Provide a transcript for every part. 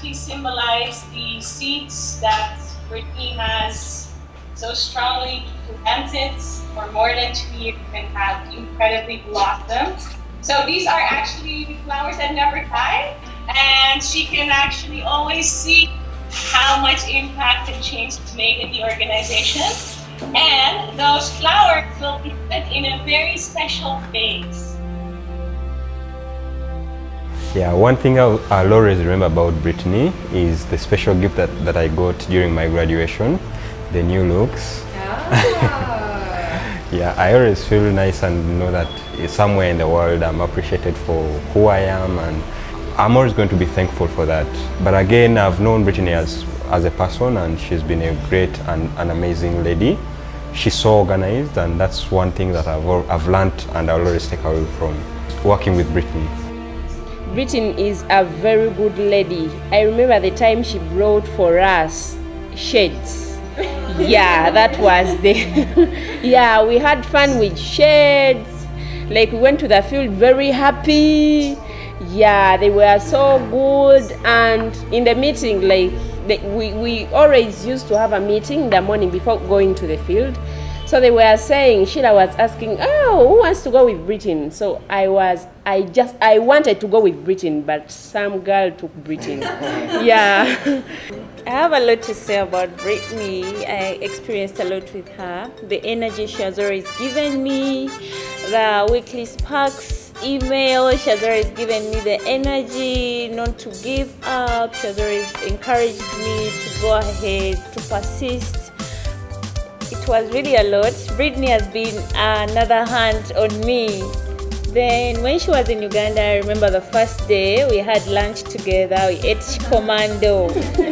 actually symbolize the seeds that Brittany has so strongly planted for more than 2 years and have incredibly blossomed. So these are actually flowers that never die, and she can actually always see how much impact and change it's made in the organization. And those flowers will be put in a very special vase. Yeah, one thing I'll always remember about Brittany is the special gift that I got during my graduation, the new looks. Yeah, I always feel nice and know that somewhere in the world I'm appreciated for who I am, and I'm always going to be thankful for that. But again, I've known Brittany as a person, and she's been a great and an amazing lady. She's so organized, and that's one thing that I've learned and I'll always take away from working with Brittany. Brittany is a very good lady. I remember the time she brought for us shades. Yeah, that was the yeah, we had fun with shades. Like, we went to the field very happy. Yeah, they were so good. And in the meeting, like, we always used to have a meeting in the morning before going to the field. So they were saying, Sheila was asking, oh, who wants to go with Brittany? So I wanted to go with Brittany, but some girl took Brittany. Yeah. I have a lot to say about Brittany. I experienced a lot with her. The energy she has always given me, the weekly sparks email, she has always given me the energy not to give up. She has always encouraged me to go ahead, to persist. It was really a lot. Brittany has been another hand on me. Then when she was in Uganda, I remember the first day we had lunch together, we ate commando.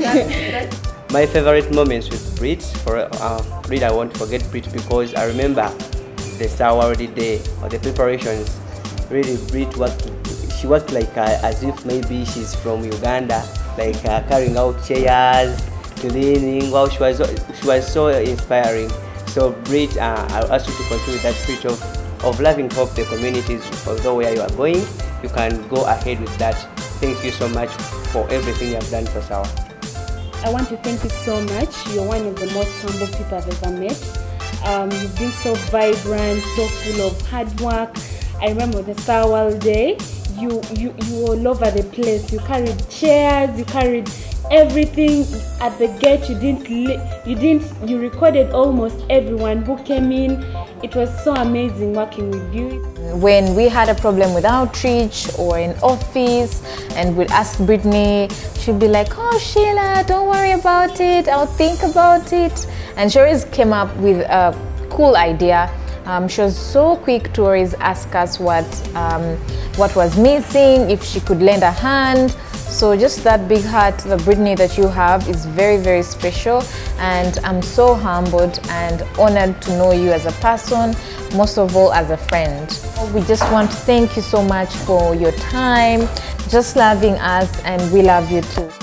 My favorite moments with Brit, really I won't forget Brit because I remember the Star World Day or the preparations. Really, Brit she worked like as if maybe she's from Uganda, like carrying out chairs, cleaning. Wow, she was so inspiring. So Brit, I ask you to continue that spirit of loving hope the communities, although where you are going, you can go ahead with that. Thank you so much for everything you have done for Sawa. I want to thank you so much. You're one of the most humble people I've ever met. You've been so vibrant, so full of hard work. I remember the Star World Day, you were all over the place. You carried chairs, you carried everything at the gate. You recorded almost everyone who came in. It was so amazing working with you. When we had a problem with outreach or in office and we'd ask Brittany, she'd be like, oh Sheila, don't worry about it, I'll think about it. And she always came up with a cool idea. She was so quick to always ask us what was missing, if she could lend a hand. So just that big heart, the Brittany that you have is very, very special, and I'm so humbled and honored to know you as a person, most of all as a friend. We just want to thank you so much for your time, just loving us, and we love you too.